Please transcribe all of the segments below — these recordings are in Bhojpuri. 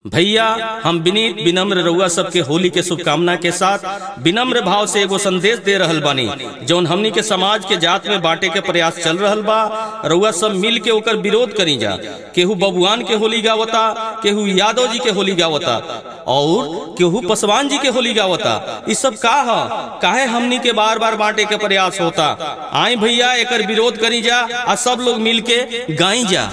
भैया हम विनीत विनम्र रउआ सबके होली के शुभकामना के साथ विनम्र भाव से एगो संदेश दे रहल बानी जौन हमनी के समाज के जात में बांटे के प्रयास चल रहल बा। रउआ सब मिल के ओकर विरोध करी जा। केहू बबुआन के होली गावता, केहू यादव जी के होली गावता और केहू पासवान जी के होली गावता। इस सब काहे हमनी के बार बार बांटे के प्रयास होता। आई भैया एकर विरोध करी जा आ सब लोग मिल के गाई जा।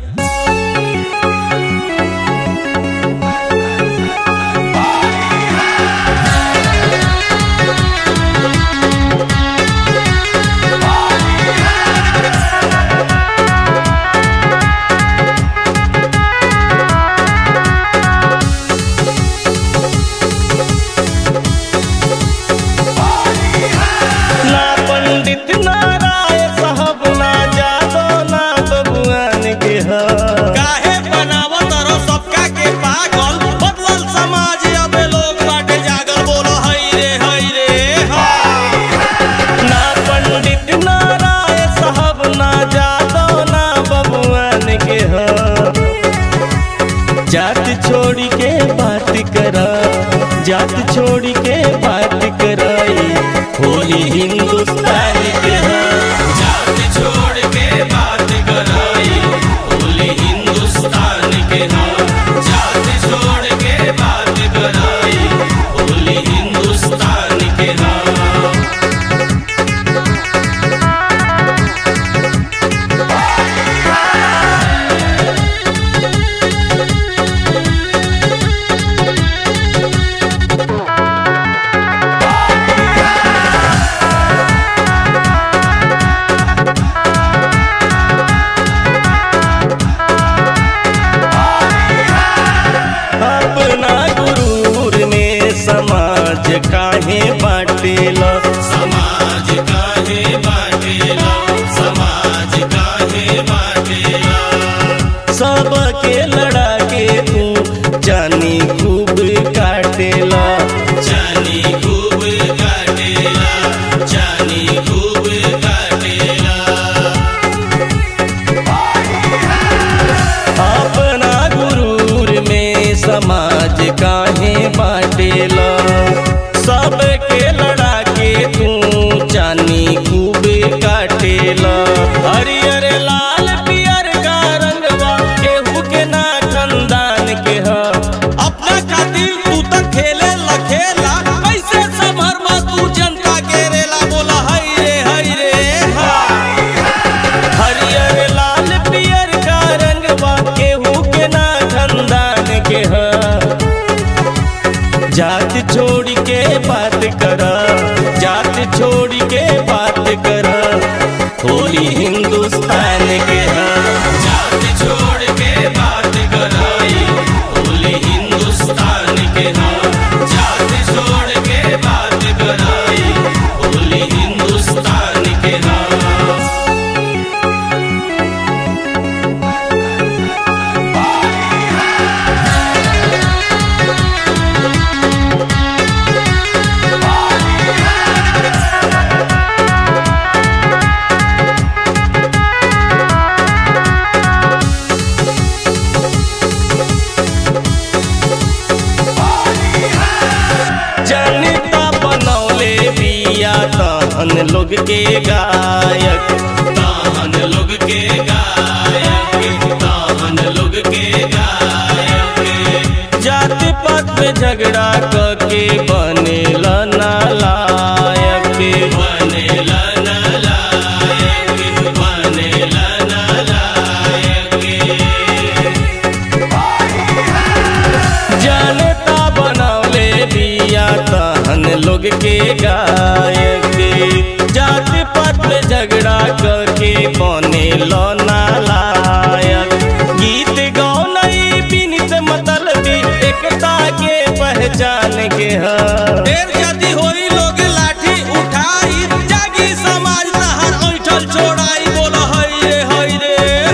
जात छोड़ी के बात करा, जात छोड़ी के बात कराई, होली हिंदुस्तान के जात छोड़ के बात कराई, होली हिंदुस्तान के जात छोड़ के बात कराई, होली हिंदुस्तान के काहे बाटेला, समाज काहे बाटेला, समाज काहे बाटेला। सबके लड़ा के तू जानी खूब काटेला, जानी खूब काटेला, जानी खूब काटेला। अपना गुरूर में समाज काहे बाटेला, सबके लड़ा के तू जानी खूब काटेला। हरियर लाल पियर का रंगवा केहू के ना खानदान के ह। अपना खातिर तू तो खेले लखेला, कैसे संभरमा तू जनता के रेला। बोला हई रे हरियर लाल पियर का रंगवा केहू के ना खानदान के ह। जात छोड़ के बात करा, जात छोड़ के बात करा, होली हिंदुस्तान के जात छोड़ के बात कराई, होली हिंदुस्तान के जात छोड़ के बात कराई, होली हिंदुस्तान के ताहन लोग के गायक, ताहन लोग के गायक, ताहन लोग के गायक। जात पात में झगड़ा करके बनेला नालायक, बनेला नालायक, बनेला नालायक। जनता बनौले बिया ताहन लोग के गायक। जात पात में झगड़ा करके बनेला नालायक। गीत गौनई बिनित मतलबी एकता के पहचान के ह। ढेर जाति होई लोग लाठी उठाई, जागी समाज तहर ऐठल छोड़ाई। बोला हई रे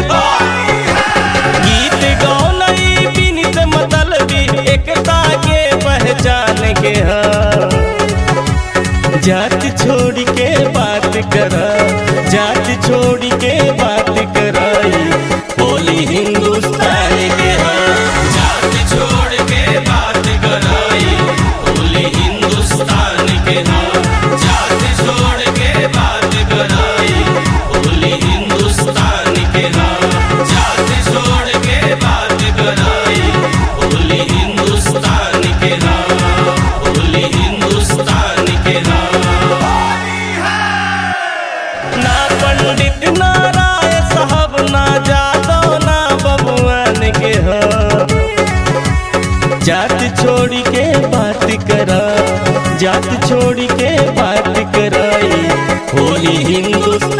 गीत गौनई बिनित मतलबी एकता के पहचान के ह। जात छोड़ के बात करा, जात छोड़ के बात कराई, होली हिंदुस्तान के जात छोड़ हिंदुस्तान के हाँ, जात छोड़ के बात कराई, होली हिंदुस्तान के हाँ, होली हिंदुस्तान के हाँ। ना पंडित ना राय साहब ना जादव ना बबुआन के हाँ, जात छोड़ के बात करा, जात छोड़ के बात कराई, होली हिंदुस्तान